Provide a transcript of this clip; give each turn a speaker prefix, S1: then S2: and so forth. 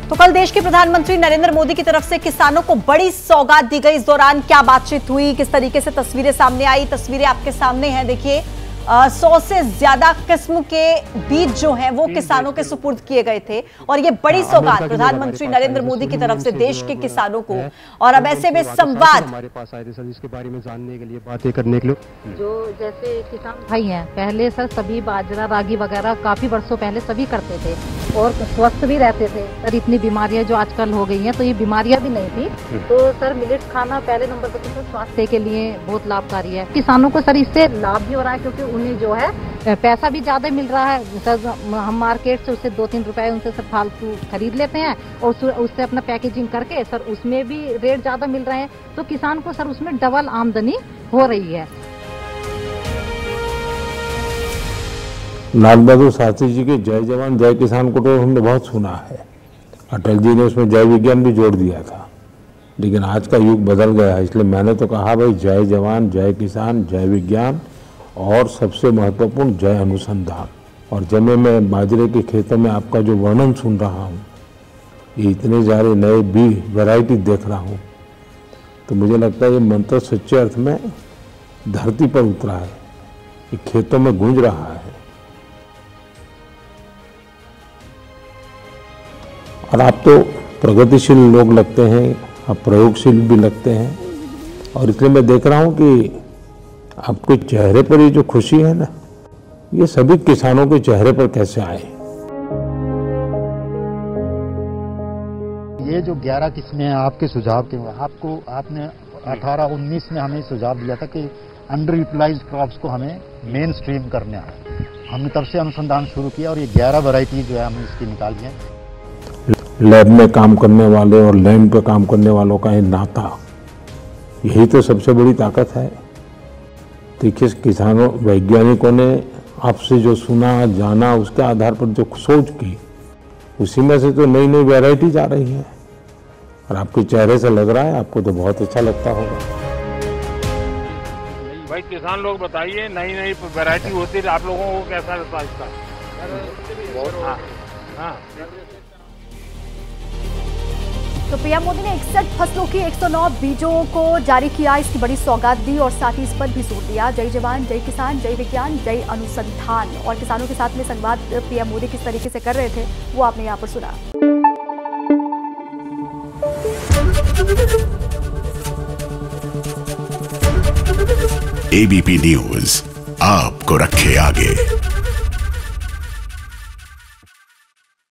S1: तो कल देश के प्रधानमंत्री नरेंद्र मोदी की तरफ से किसानों को बड़ी सौगात दी गई। इस दौरान क्या बातचीत हुई, किस तरीके से तस्वीरें सामने आई, तस्वीरें आपके सामने हैं। देखिए 100 से ज्यादा किस्म के बीज जो हैं वो किसानों के सुपुर्द किए गए थे और ये बड़ी सौगात प्रधानमंत्री नरेंद्र मोदी की तरफ से देश के किसानों को। और अब ऐसे में संवाद
S2: हमारे पास आए थे सर, इसके बारे में जानने के लिए, बातें करने के लिए।
S3: जो जैसे किसान भाई हैं, पहले सर सभी बाजरा रागी वगैरह काफी वर्षों पहले सभी करते थे और स्वस्थ भी रहते थे सर। इतनी बीमारियां जो आजकल हो गई हैं तो ये बीमारियां भी नहीं थी। तो सर मिलेट्स खाना पहले नंबर पर तो स्वास्थ्य के लिए बहुत लाभकारी है। किसानों को सर इससे लाभ भी हो रहा है क्योंकि उन्हें जो है पैसा भी ज्यादा मिल रहा है सर। हम मार्केट से उससे 2-3 रुपए उनसे सर फालतू खरीद लेते हैं और उससे अपना पैकेजिंग करके सर उसमें भी रेट ज्यादा मिल रहे हैं, तो किसान को सर उसमें डबल आमदनी हो रही है।
S4: लाल बहादुर शास्त्री जी के जय जवान जय किसान को तो हमने बहुत सुना है। अटल जी ने उसमें जय विज्ञान भी जोड़ दिया था, लेकिन आज का युग बदल गया है, इसलिए मैंने तो कहा भाई जय जवान जय किसान जय विज्ञान और सबसे महत्वपूर्ण जय अनुसंधान। और जब मैं बाजरे के खेतों में आपका जो वर्णन सुन रहा हूँ, ये इतने सारे नए बीज वैरायटी देख रहा हूँ, तो मुझे लगता है ये मंत्र सच्चे अर्थ में धरती पर उतरा है, ये खेतों में गूंज रहा है। और आप तो प्रगतिशील लोग लगते हैं, आप प्रयोगशील भी लगते हैं, और इसलिए मैं देख रहा हूं कि आपके चेहरे पर ये जो खुशी है ना, ये सभी किसानों के चेहरे पर कैसे आए।
S5: ये जो 11 किस्में आपके सुझाव के, आपने 18-19 में हमें सुझाव दिया था कि अंडर यूटिलाइज्ड क्रॉप्स को हमें मेन स्ट्रीम करना है। हमने तब से अनुसंधान शुरू किया और ये 11 वैरायटी जो है हमने इसकी निकाली है।
S4: लैब में काम करने वाले और लैंड पे काम करने वालों का ये नाता, यही तो सबसे बड़ी ताकत है। देखिए किसानों वैज्ञानिकों ने आपसे जो सुना जाना, उसके आधार पर जो सोच की, उसी में से तो नई नई वैरायटी जा रही है। और आपके चेहरे से लग रहा है आपको तो बहुत अच्छा लगता होगा।
S6: भाई किसान लोग बताइए, नई नई वैरायटी होती है, आप लोगों को कैसा लगता है इसका? हाँ।
S1: तो पीएम मोदी ने 61 फसलों की 109 बीजों को जारी किया, इसकी बड़ी सौगात दी और साथ ही इस पर भी जोर दिया जय जवान जय किसान जय विज्ञान जय अनुसंधान। और किसानों के साथ में संवाद पीएम मोदी किस तरीके से कर रहे थे वो आपने यहाँ पर सुना।
S7: एबीपी न्यूज आपको रखे आगे।